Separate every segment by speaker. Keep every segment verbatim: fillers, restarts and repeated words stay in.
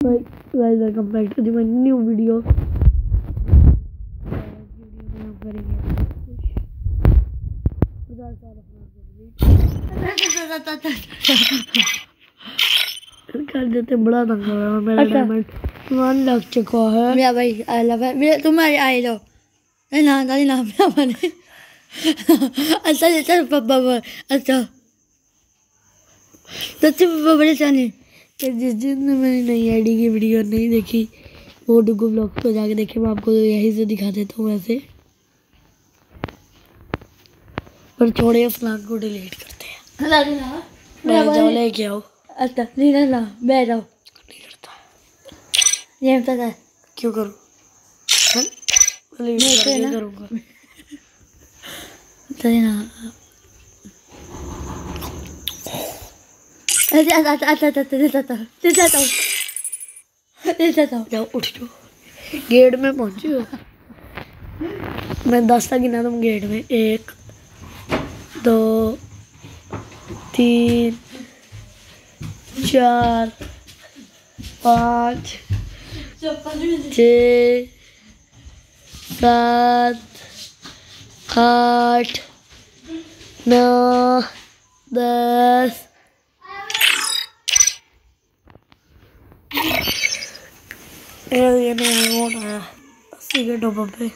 Speaker 1: Guys welcome back to the my new video. कर देते बड़ा तंग हो रहा मेरा डायमंड वन लग चुका है।
Speaker 2: मेरा भाई आई लव है मेरा तुम्हारे आई लो ना ना ना मेरा बने अच्छा अच्छा पापा अच्छा सच्ची पापा बड़े चाने
Speaker 1: कि जिस दिन मैंने नई आईडी की वीडियो नहीं देखी वो डुगू ब्लॉग पे जाके देखे। मैं आपको यहीं से दिखा देता हूँ वैसे, पर छोड़े फ्लान को डिलीट करते हैं।
Speaker 2: ना ना
Speaker 1: मैं जाओ लेके आओ।
Speaker 2: अच्छा नहीं ना ना मैं जाओ
Speaker 1: नहीं करता
Speaker 2: ये बता है
Speaker 1: क्यों करूँ डिलीट करके करूँगा।
Speaker 2: चलिए ना अच्छा अच्छा अच्छा अच्छा अच्छा अच्छा अच्छा अच्छा
Speaker 1: जाओ उठ जाओ। गेट में पहुंची हो मैं दस तक गिना तुम गेट में एक दो तीन चार पाँच छः सात आठ नौ दस ये नहीं होना है अस्सी के टॉप पे।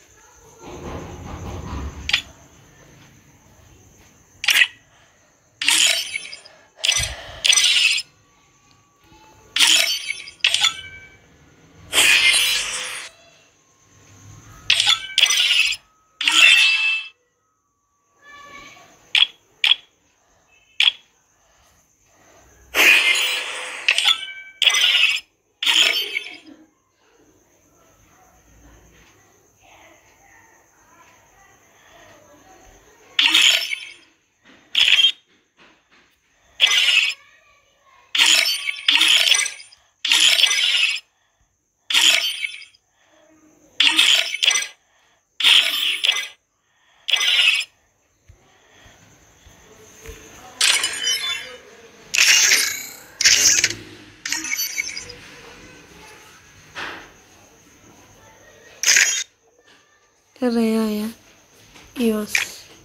Speaker 1: कर रहे हैं ईओस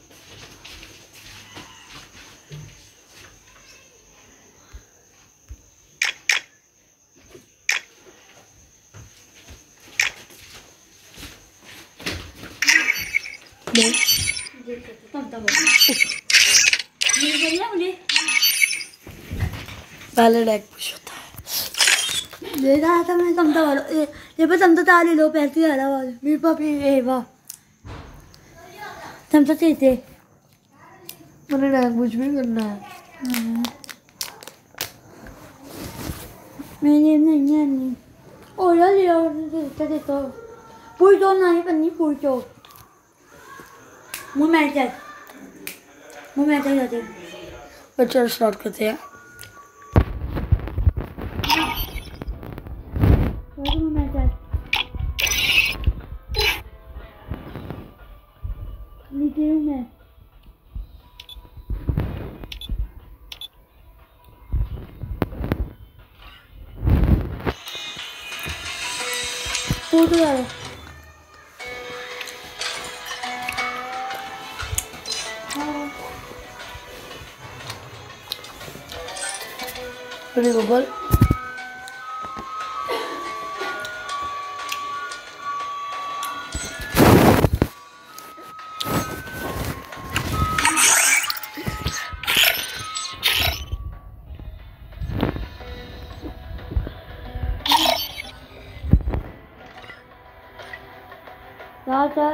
Speaker 1: पहले डेक पुश होता है।
Speaker 2: ले रहा था मैं समझा वाला ये ये पर समझा ताली लो पैसे आ रहा वाला मेरे पापी ए वाह समझा चाहिए
Speaker 1: मैंने डेक पुश भी करना है।
Speaker 2: मैंने नहीं है नहीं ओ यार यार देता देता पूरी तो नहीं पन्नी पूरी तो मुँह मैच है मुँह मैच है जाते
Speaker 1: बच्चा स्टार्ट करते हैं।
Speaker 2: मुँह मैच है नीचे हूँ मैं तो तो यार
Speaker 1: अरे गूगल
Speaker 2: राजा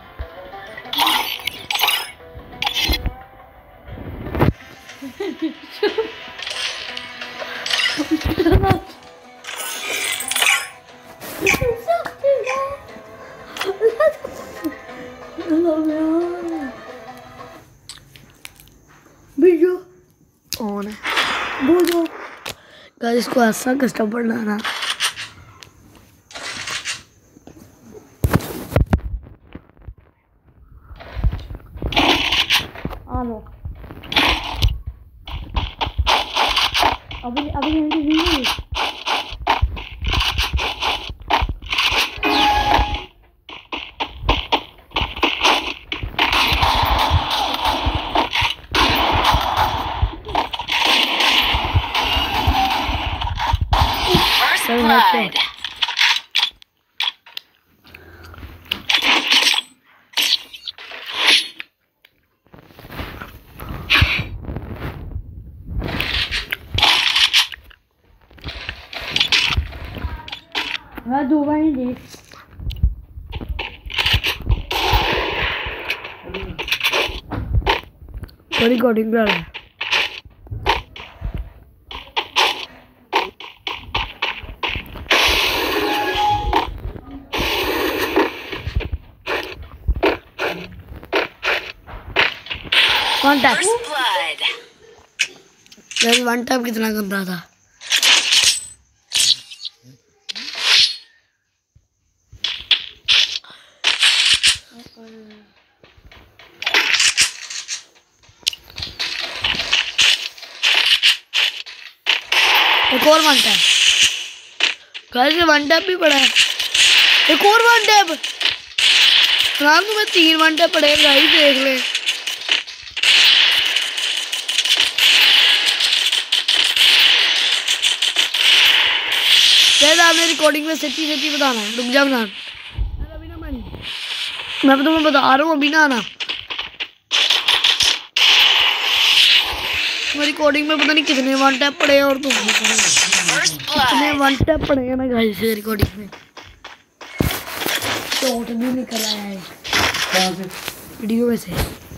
Speaker 2: वीडियो
Speaker 1: ऑन है।
Speaker 2: बोलो
Speaker 1: गाइस इसको ऐसा कस्टम बनाना
Speaker 2: आलो अभी अभी नहीं
Speaker 1: हेडशॉट।
Speaker 2: मैं दो बार ही दी।
Speaker 1: रिकॉर्डिंग कर रहा है। वन टैप वन टैप कितना गंदा था। एक और one tap guys, one tap भी पड़ा है। एक और वन टैप। रात में तीन वन टैप पड़े गाइस, देख ले। आपने रिकॉर्डिंग में सच्ची सच्ची बताना है। रुक जा बनान, अभी ना मानी, मैं तुम्हें बता रहा हूँ अभी ना आना। रिकॉर्डिंग में पता नहीं कितने वन टैप पड़े हैं और तुम कितने वन टैप पड़े हैं ना गाइस रिकॉर्डिंग में। शॉट भी निकल आया है वीडियो में से।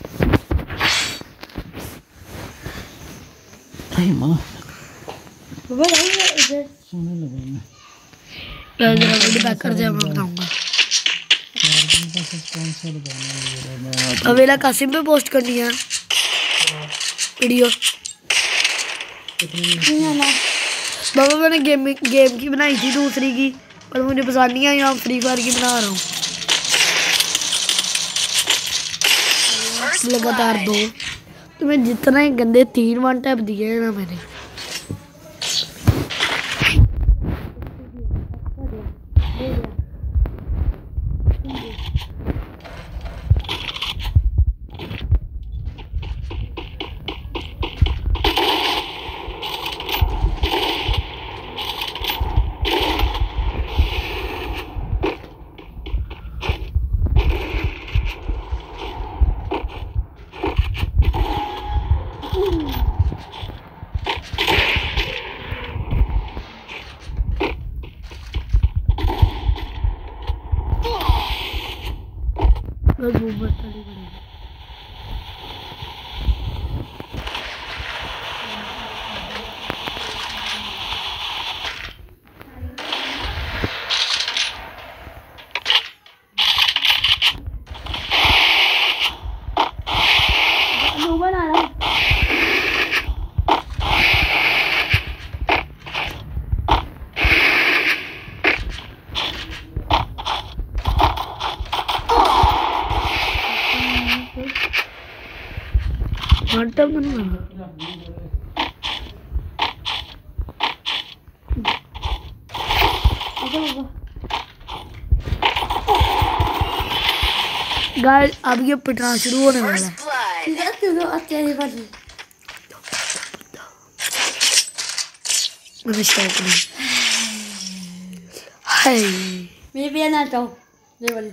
Speaker 3: सोने लगा
Speaker 1: वीडियो बैक कर दिया, मैं बताऊंगा। अवेला कासिम पे पोस्ट करनी है वीडियो। बाबा मैंने गेम गेम की बनाई थी दूसरी की, पर मुझे पसंद नहीं आई। यहाँ फ्री फायर की बना रहा हूँ लगातार दो। तुम्हें जितने गंदे तीन वन टैप दिए हैं ना मैंने। बस मूवमेंट करनी पड़ेगी। घंटा गाइस अब ये पिटना शुरू होने वाला है। मुझे शौक नहीं है।
Speaker 2: मैं भी आना चाहूँ ये वाली।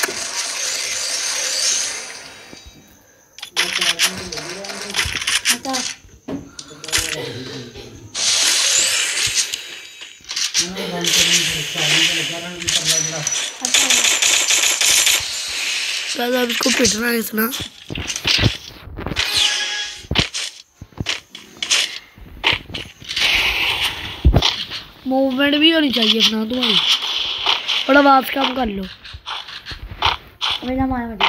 Speaker 1: अब इसको पिटना है इतना। मूवमेंट भी होनी चाहिए अपना तुम्हारी, थोड़ा आवाज कम कर लो।
Speaker 2: मेरा मार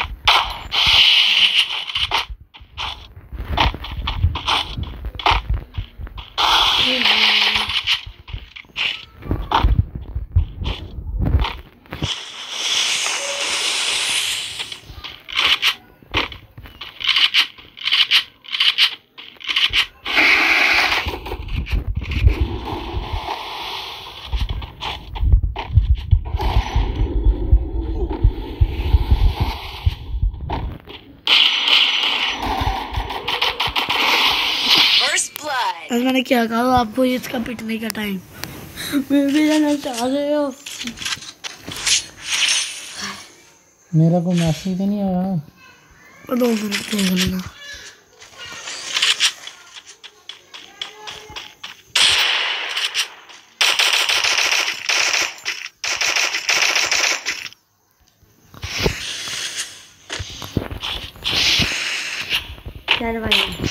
Speaker 1: मैंने क्या कहा आपको, इसका पिटने का टाइम
Speaker 2: बेबी जाना चाह रहे हो?
Speaker 3: मेरा कोई मैसेज तो नहीं आया।
Speaker 1: दो मिनट देख लेना।
Speaker 2: चल भाई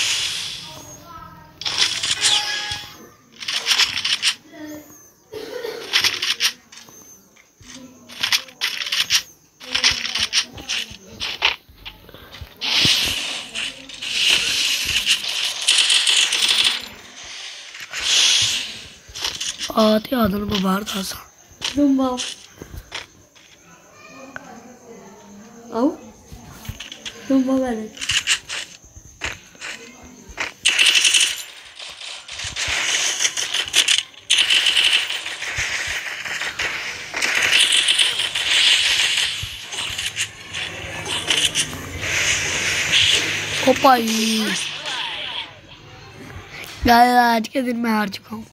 Speaker 1: आते आदल में बाहर था सा।
Speaker 2: तुम आओ आओ तुम आओ पहले।
Speaker 1: ओ भाई गाइस आज के दिन मैं हार चुका हूँ।